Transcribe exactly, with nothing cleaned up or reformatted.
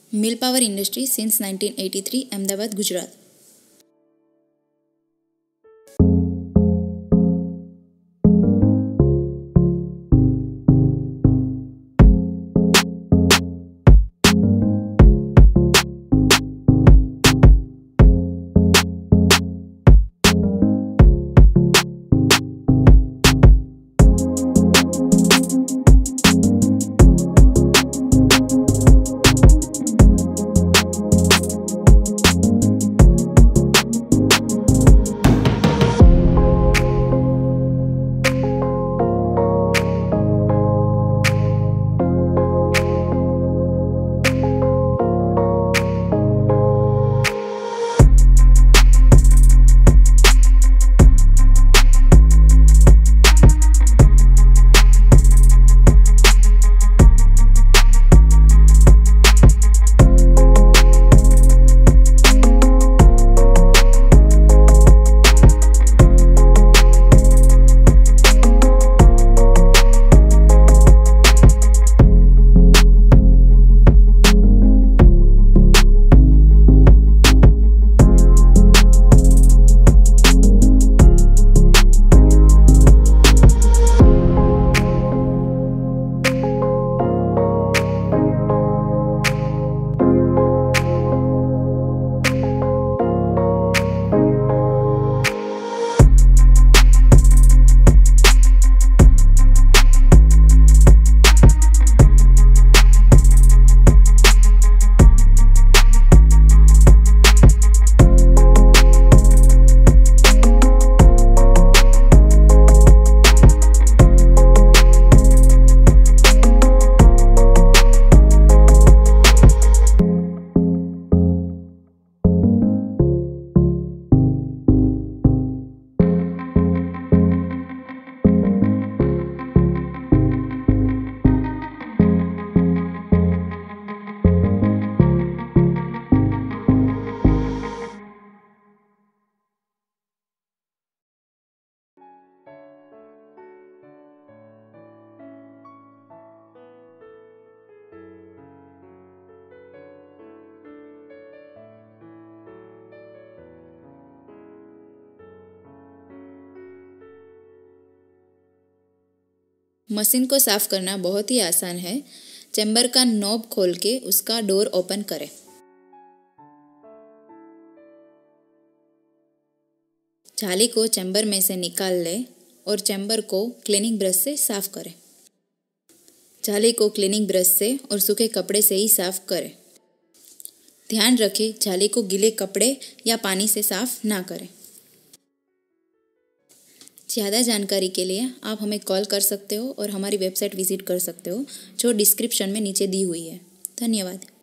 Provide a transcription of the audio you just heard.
મિલ power industry since nineteen eighty three, Ahmedabad, Gujarat. Machine को साफ करना बहुत ही आसान है। चैम्बर का नॉब खोल के उसका डोर ओपन करें। जाली को चैम्बर में से निकाल लें और चैम्बर को क्लीनिंग ब्रश से साफ करें। जाली को क्लीनिंग ब्रश से और सूखे कपड़े से ही साफ करें। ध्यान रखें, जाली को गीले कपड़े या पानी से साफ ना करें। ज़्यादा जानकारी के लिए आप हमें कॉल कर सकते हो और हमारी वेबसाइट विजिट कर सकते हो, जो डिस्क्रिप्शन में नीचे दी हुई है। धन्यवाद।